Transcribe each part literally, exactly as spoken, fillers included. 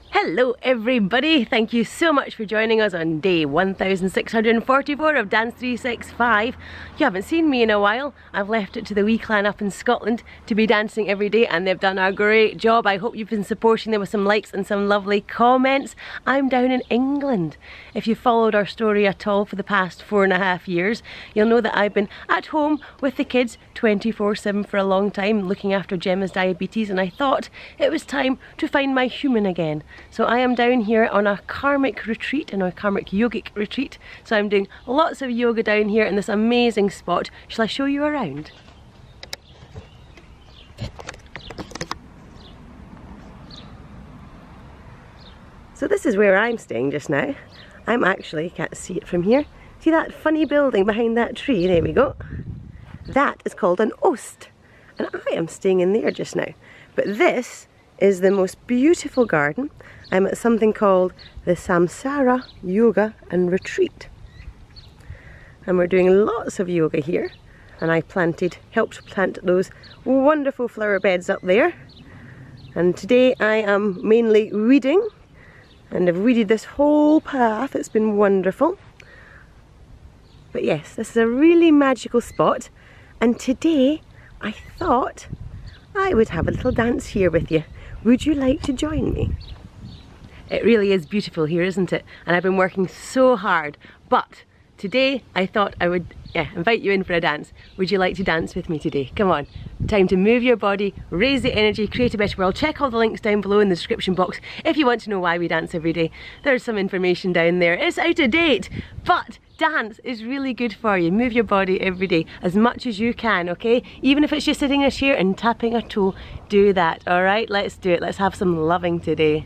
Hello everybody, thank you so much for joining us on day one thousand six hundred forty-four of Dance three sixty-five. You haven't seen me in a while. I've left it to the wee clan up in Scotland to be dancing every day and they've done a great job. I hope you've been supporting them with some likes and some lovely comments. I'm down in England. If you followed our story at all for the past four and a half years, you'll know that I've been at home with the kids twenty-four seven for a long time looking after Gemma's diabetes, and I thought it was time to find my human again. So I am down here on a karmic retreat, in a karmic yogic retreat. So I'm doing lots of yoga down here in this amazing spot. Shall I show you around? So this is where I'm staying just now. I'm actually, you can't see it from here. See that funny building behind that tree? There we go. That is called an oast. And I am staying in there just now. But this is the most beautiful garden. I'm at something called the Samsara Yoga and Retreat. And we're doing lots of yoga here. And I planted, helped plant those wonderful flower beds up there. And today I am mainly weeding. And I've weeded this whole path. It's been wonderful. But yes, this is a really magical spot. And today I thought I would have a little dance here with you. Would you like to join me? It really is beautiful here, isn't it? And I've been working so hard. But today I thought I would yeah, invite you in for a dance. Would you like to dance with me today? Come on. Time to move your body, raise the energy, create a better world. Check all the links down below in the description box if you want to know why we dance every day. There's some information down there. It's out of date, but dance is really good for you. Move your body every day as much as you can, okay? Even if it's just sitting in a chair and tapping a toe, do that, all right? Let's do it. Let's have some loving today.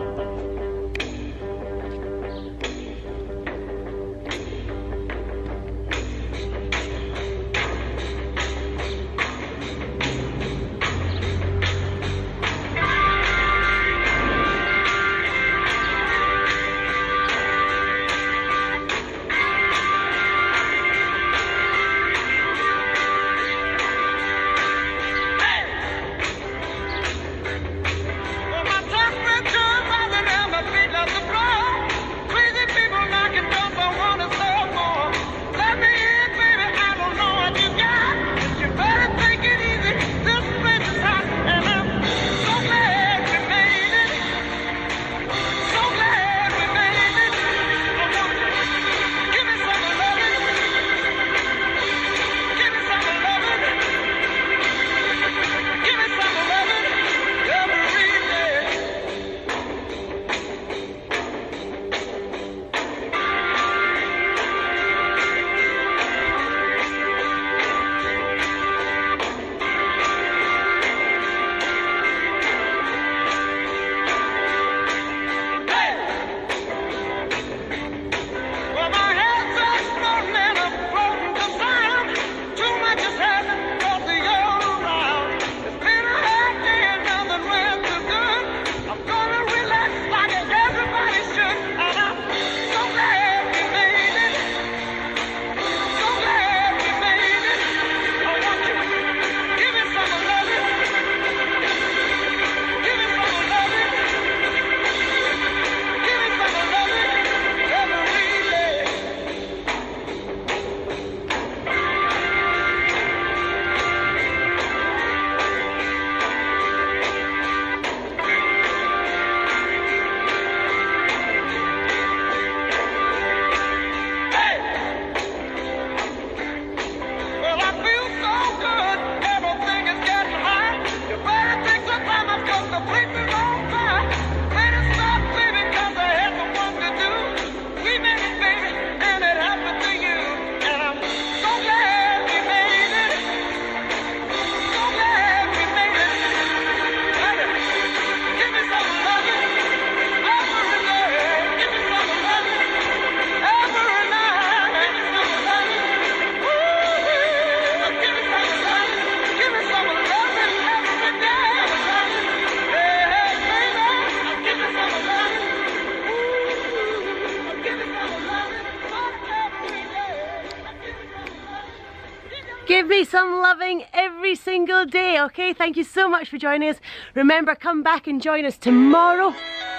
Give me some loving every single day, okay? Thank you so much for joining us. Remember, come back and join us tomorrow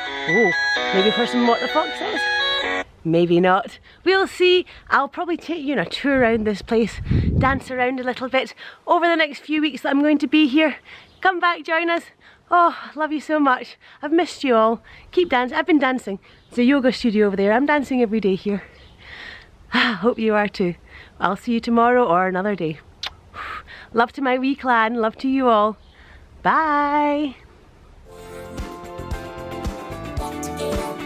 Oh, maybe for some What the Fox says? Maybe not. We'll see. I'll probably take you on a tour around this place, dance around a little bit over the next few weeks that I'm going to be here. Come back, join us. Oh, love you so much. I've missed you all. Keep dancing. I've been dancing. It's a yoga studio over there. I'm dancing every day here. Hope you are too. I'll see you tomorrow or another day. Love to my wee clan. Love to you all. Bye. Together.